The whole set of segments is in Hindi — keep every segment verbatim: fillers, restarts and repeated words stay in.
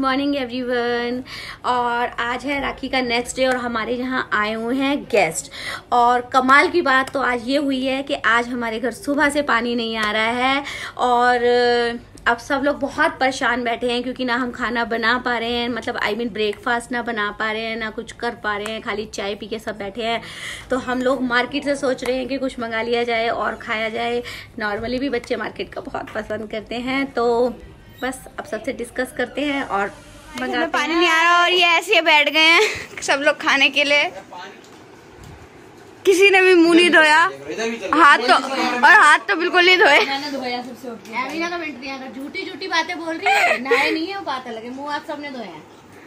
Morning everyone. और आज है राखी का नेक्स्ट डे और हमारे यहाँ आए हुए हैं गेस्ट। और कमाल की बात तो आज ये हुई है कि आज हमारे घर सुबह से पानी नहीं आ रहा है और अब सब लोग बहुत परेशान बैठे हैं क्योंकि ना हम खाना बना पा रहे हैं, मतलब आई मीन ब्रेकफास्ट ना बना पा रहे हैं, ना कुछ कर पा रहे हैं, खाली चाय पी के सब बैठे हैं। तो हम लोग मार्केट से सोच रहे हैं कि कुछ मंगा लिया जाए और खाया जाए। नॉर्मली भी बच्चे मार्केट का बहुत पसंद करते हैं, तो बस अब सबसे डिस्कस करते हैं और मंगाते पानी नहीं आ रहा और ये ऐसे बैठ गए हैं सब लोग खाने के लिए। किसी ने भी मुंह नहीं धोया, हाथ तो और हाथ तो बिल्कुल नहीं धोए। मैंने धोया सबसे अमीना का मिनट दिया, झूठी झूठी बातें बोल रही है, नहाए नहीं है वो बात अलग है, मुंह हाथ सबने धोया है।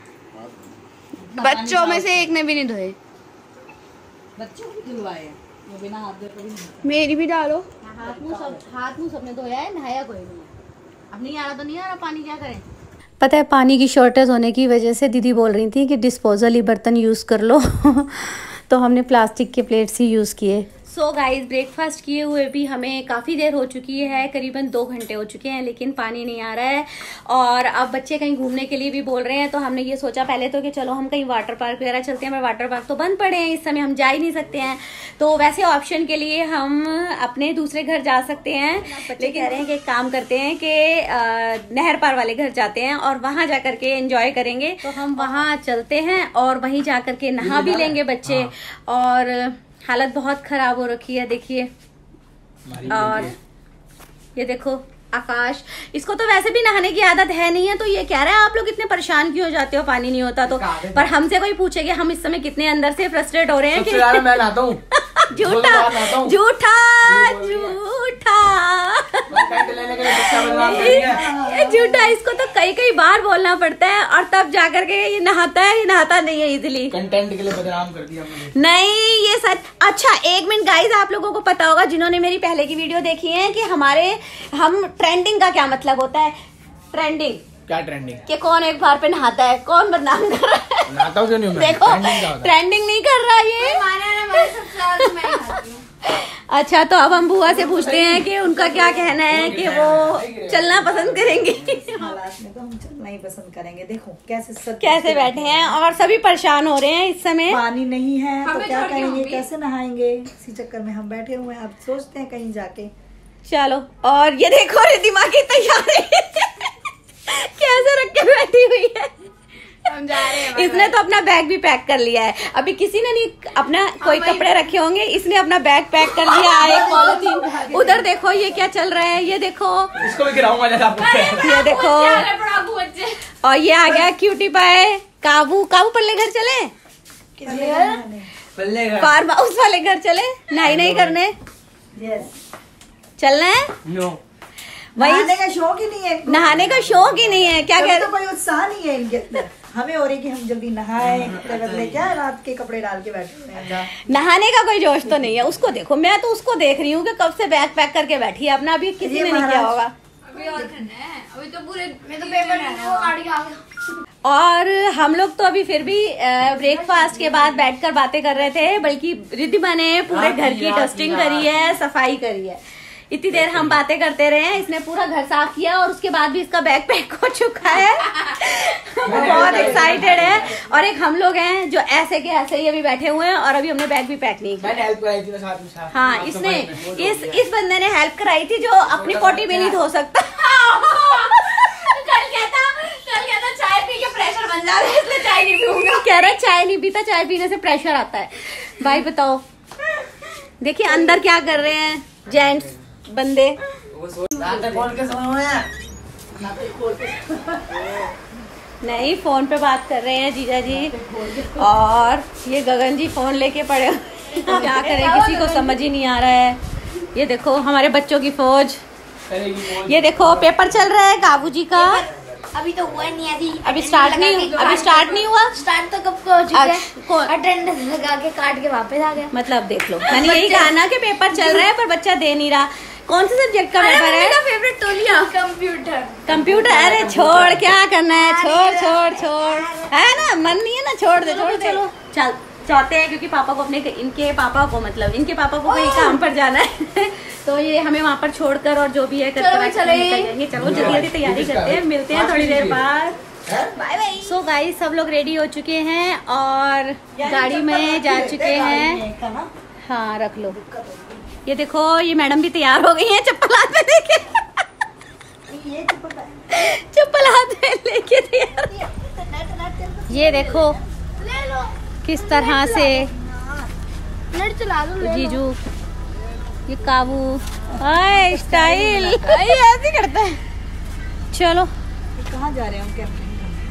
बच्चों में से एक ने भी नहीं धोए। बच्चों भी धुलवाए वो बिना हाथ धोए कभी नहीं। मेरी भी डालो। हाथ मुंह सब हाथ मुंह सबने धोया है, नहाया कोई नहीं है। अब नहीं आ रहा तो नहीं आ रहा पानी, क्या करें। पता है पानी की शॉर्टेज होने की वजह से दीदी बोल रही थी कि डिस्पोजल ही बर्तन यूज़ कर लो तो हमने प्लास्टिक के प्लेट्स ही यूज़ किए। सो गाइस, ब्रेकफास्ट किए हुए भी हमें काफ़ी देर हो चुकी है, करीबन दो घंटे हो चुके हैं, लेकिन पानी नहीं आ रहा है। और अब बच्चे कहीं घूमने के लिए भी बोल रहे हैं, तो हमने ये सोचा पहले तो कि चलो हम कहीं वाटर पार्क वगैरह चलते हैं, पर वाटर पार्क तो बंद पड़े हैं, इस समय हम जा ही नहीं सकते हैं। तो वैसे ऑप्शन के लिए हम अपने दूसरे घर जा सकते हैं, लेकिन कह रहे हैं कि एक काम करते हैं कि नहर पार वाले घर जाते हैं और वहाँ जा करके एंजॉय करेंगे। तो हम वहाँ चलते हैं और वहीं जा करके नहा भी लेंगे बच्चे। और हालत बहुत खराब हो रखी है, देखिए। और ये देखो आकाश, इसको तो वैसे भी नहाने की आदत है नहीं है, तो ये कह रहा है आप लोग इतने परेशान क्यों हो जाते हो, पानी नहीं होता तो। पर हमसे कोई पूछे कि हम इस समय कितने अंदर से फ्रस्ट्रेट हो रहे हैं कि मैं नहाता हूँ। झूठा झूठा झूठा झूठा, इसको तो कई कई बार बोलना पड़ता है और तब जाकर के ये नहाता है। ये नहाता नहीं है इजीली, कंटेंट के लिए बदनाम कर दिया मैंने। नहीं ये सच। अच्छा एक मिनट गाइस, आप लोगों को पता होगा जिन्होंने मेरी पहले की वीडियो देखी है कि हमारे हम ट्रेंडिंग का क्या मतलब होता है। ट्रेंडिंग क्या ट्रेंडिंग? कि कौन एक बार पे नहाता है, कौन बदनाम कर रहा है। नहाता हूं क्यों नहीं मैं? देखो ट्रेंडिंग, ट्रेंडिंग नहीं कर रहा ये। अच्छा तो अब हम बुआ से पूछते हैं कि उनका क्या कहना है कि वो चलना पसंद करेंगे। हालात में तो हम चलना ही पसंद करेंगे। देखो कैसे सब कैसे बैठे हैं और सभी परेशान हो रहे हैं इस समय। पानी नहीं है तो क्या करेंगे, कैसे नहाएंगे, इसी चक्कर में हम बैठे हुए हैं। अब सोचते हैं कहीं जाके। चलो, और ये देखो रिद्धिमा की तैयारी कैसे रख के बैठी हुई है। हम जा रहे हैं। इसने तो अपना बैग भी पैक कर लिया है। अभी किसी ने नहीं अपना कोई कपड़े रखे होंगे, इसने अपना बैग पैक कर लिया है। एक पॉलिथीन उधर देखो ये क्या चल रहा है, ये देखो इसको भी गिराऊंगा जरा आपको। ये देखो। और ये आ गया क्यूटी पाए काबू। काबू पल्ले घर चले, फार्म हाउस वाले घर चले, नहीं नहीं करने चलना है। नो, नहाने का शौक ही नहीं है, नहाने का शौक ही नहीं है। क्या कह तो कोई उत्साह नहीं है इनके अंदर। हमें हो रही कि हम जल्दी नहाए, कपड़े बदले, क्या रात के कपड़े डाल के बैठे हुए हैं। नहाने का कोई जोश तो नहीं है। उसको देखो, मैं तो उसको देख रही हूँ कि कब से बैग पैक करके बैठी है अपना। अभी किसी ने नहीं किया होगा। अभी और ठंडा है, अभी तो पूरे मैं तो पेपर वो गाड़ी आ गया। और हम लोग तो अभी फिर भी ब्रेकफास्ट के बाद बैठकर बातें कर रहे थे, बल्कि रिद्धिमा ने पूरे घर की डस्टिंग करी है, सफाई करी है। इतनी देर हम बातें करते रहे हैं, इसने पूरा घर साफ किया और उसके बाद भी इसका बैग पैक हो चुका है। बहुत एक्साइटेड है। और एक हम लोग हैं जो ऐसे के ऐसे ही अभी बैठे हुए हैं और अभी हमने बैग भी पैक नहीं किया। मैंने हेल्प कराई थी ना साथ में साथ। हाँ, इसने इस इस बंदे ने हेल्प कराई थी जो अपनी पोटी भी नहीं धो सकता। कल कहता कल कहता चाय पी के प्रेशर बन जा रहा है, इसलिए चाय नहीं पीऊंगा। कह रहा चाय नहीं पीता, चाय पीने से प्रेशर आता है। भाई बताओ, देखिए अंदर क्या कर रहे हैं जेंट्स बंदे। नहीं, फोन पे बात कर रहे हैं जीजा जी। और ये गगन जी फोन लेके पड़े क्या करें, किसी को समझ ही नहीं आ रहा है। ये देखो हमारे बच्चों की फौज। ये देखो पेपर चल रहा है काबू जी का। अभी तो हुआ नहीं, अभी अभी स्टार्ट नहीं अभी स्टार्ट नहीं हुआ। स्टार्ट तो कब को हो चुका है। अटेंडेंस लगा के काट के वापस आ गया। मतलब देख लो, मैंने यही कहा ना कि पेपर चल रहा है पर बच्चा दे नहीं रहा। कौन से सब्जेक्ट का पेपर है? मेरा फेवरेट तोलिया कंप्यूटर। कंप्यूटर? अरे छोड़, क्या करना है, छोड़ छोड़ छोड़, है ना, मन नहीं है ना, छोड़ दे छोड़ दे। चलो चल चाहते हैं क्योंकि पापा को अपने, इनके पापा को मतलब इनके पापा को कहीं काम पर जाना है तो ये हमें वहाँ पर छोड़कर और जो भी है कर कर चलो जाएंगे। चलो जल्दी जल्दी तैयारी करते हैं, मिलते हैं थोड़ी देर बाद। Bye bye. सो गाइस सब लोग रेडी हो चुके हैं और गाड़ी में जा चुके हैं। हाँ रख लो। ये देखो ये मैडम भी तैयार हो गई हैं चप्पल हाथ में लेके। चप्पल हाथ में लेके तैयार। ये देखो किस तरह से चला लो जीजू ये काबू हाय स्टाइल ऐसे करता है। चलो कहाँ जा रहे हैं हम?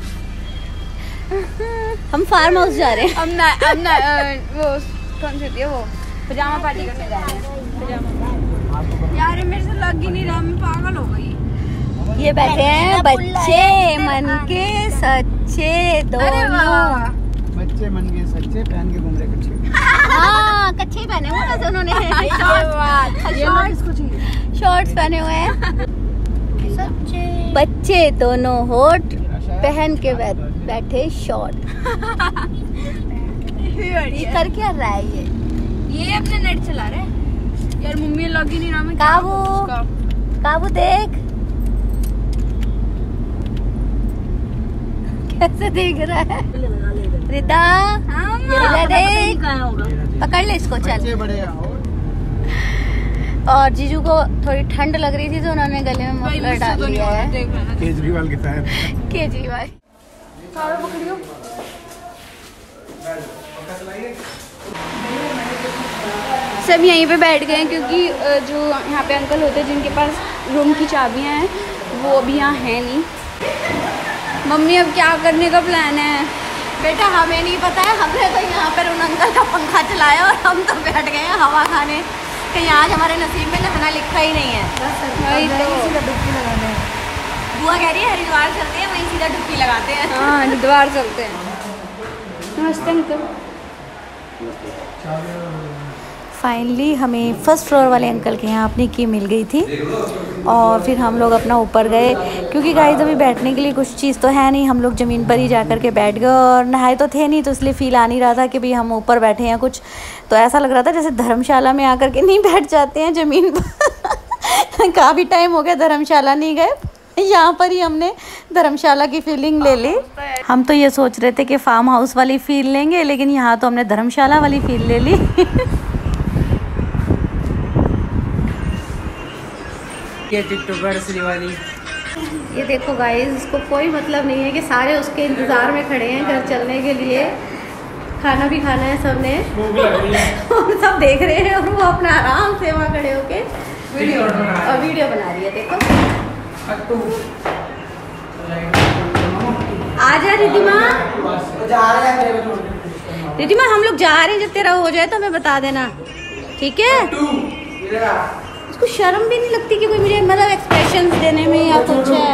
हम फार्म हाउस जा रहे हैं। हम ना हम ना वो कौन सी थी वो पजामा पार्टी करने जा रहे हैं। पजामा यार मेरे से लग ही नहीं रहा, मैं पागल हो गई। ये बैठे हैं बच्चे मन के सच्चे दोनों। बच्चे मन के सच्चे पहन के घूम रहे कच्चे। हाँ कच्चे ही पहने हुए वैसे उन्होंने शॉर्ट्स पहने हुए हैं। बच्चे दोनों होठ पहन के बैठे शॉर्ट। ये कर क्या रहा है ये ये अपने नेट चला रहे हैं। यार मम्मी लग ही नहीं रहा। मैं काबू काबू देख कैसे देख रहा है। रिदा रिदा देख पकड़ ले इसको चल। और जीजू को थोड़ी ठंड लग रही थी तो उन्होंने गले में मफलर डाल दिया है। केजरीवाल के साथ केजरीवाल पकड़ियो। सब यहीं पे बैठ गए हैं क्योंकि जो यहाँ पे अंकल होते हैं जिनके पास रूम की चाबियाँ हैं वो अभी यहाँ है नहीं। मम्मी अब क्या करने का प्लान है? बेटा हमें नहीं पता है, हमने तो यहाँ पर उन अंकल का पंखा चलाया और हम तो बैठ गए हैं हवा खाने। कहीं आज हमारे नसीब में नहाना लिखा ही नहीं है। वही तो बुआ कह रही है हरिद्वार चलते हैं वहीं सीधा डुबकी लगाते हैं। हाँ हरिद्वार चलते हैं। नमस्ते अंकल। फाइनली हमें फर्स्ट फ्लोर वाले अंकल के यहाँ अपनी की मिल गई थी और फिर हम लोग अपना ऊपर गए क्योंकि गाइस अभी बैठने के लिए कुछ चीज़ तो है नहीं। हम लोग ज़मीन पर ही जा कर के बैठ गए और नहाए तो थे नहीं तो इसलिए फील आ नहीं रहा था कि भाई हम ऊपर बैठे हैं कुछ। तो ऐसा लग रहा था जैसे धर्मशाला में आकर के नहीं बैठ जाते हैं ज़मीन पर। काफ़ी टाइम हो गया धर्मशाला नहीं गए, यहाँ पर ही हमने धर्मशाला की फीलिंग ले ली। हम तो ये सोच रहे थे कि फार्म हाउस वाली फील लेंगे लेकिन यहाँ तो हमने धर्मशाला वाली फील ले ली। टिकटॉकर श्रीवाली ये देखो गाइस इसको कोई मतलब नहीं है कि सारे उसके इंतज़ार में खड़े हैं घर चलने के लिए। खाना भी खाना है सबने और सब देख रहे हैं और वो अपना आराम से वहाँ खड़े होके वीडियो और वीडियो बना रही है। देखो आजा रिद्धिमा। रिद्धिमा हम लोग जा रहे हैं, जब तेरा हो जाए तो हमें बता देना ठीक है। उसको शर्म भी नहीं लगती कि कोई मुझे मतलब एक्सप्रेशंस देने में या कुछ है।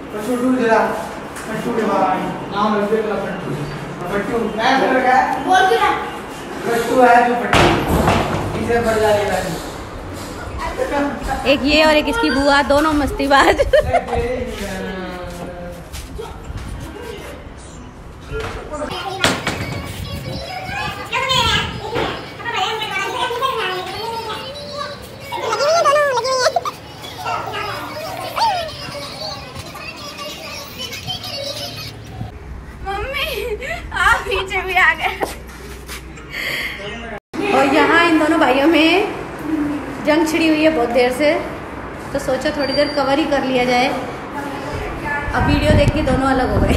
एक ये और एक इसकी बुआ दोनों मस्तीबाज। आप पीछे भी आ गए। और यहाँ इन दोनों भाइयों में जंग छिड़ी हुई है बहुत देर से तो सोचा थोड़ी देर कवर ही कर लिया जाए। अब वीडियो देख के दोनों अलग हो गए।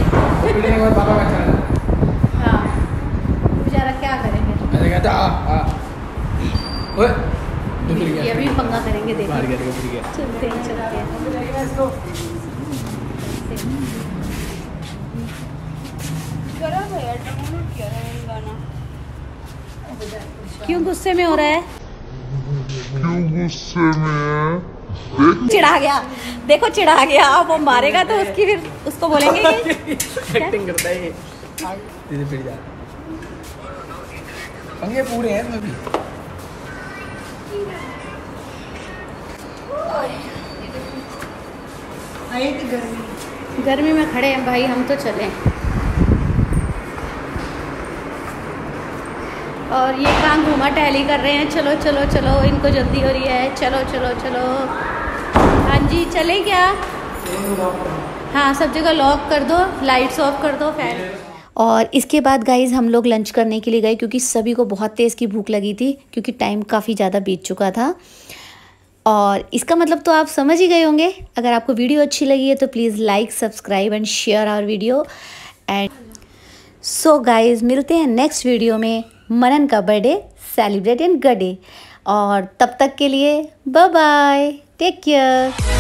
हाँ बेचारा क्या करेंगे। ये अभी पंगा करेंगे देखिए। चलते हैं चलते हैं। क्यों गुस्से में हो रहा है? क्यों गुस्से में? चिढ़ा गया देखो चिढ़ा गया। अब वो मारेगा तो उसकी फिर उसको बोलेंगे कि एक्टिंग करता है ये। धीरे फिर जा पंगे पूरे हैं इसमें भी। गर्मी गर्मी में खड़े हैं भाई हम तो चलें। और ये काम घूमा टहली कर रहे हैं। चलो चलो चलो इनको जल्दी हो रही है। चलो चलो चलो हाँ जी चले क्या? हाँ, सब जगह लॉक कर दो, लाइट्स ऑफ कर दो, फैन। और इसके बाद गाइज हम लोग लंच करने के लिए गए क्योंकि सभी को बहुत तेज़ की भूख लगी थी क्योंकि टाइम काफ़ी ज़्यादा बीत चुका था। और इसका मतलब तो आप समझ ही गए होंगे। अगर आपको वीडियो अच्छी लगी है तो please like, subscribe and share our video. And so guys मिलते हैं नेक्स्ट वीडियो में मनन का बर्थडे सेलिब्रेट इन गडे। और तब तक के लिए बाय बाय, टेक केयर।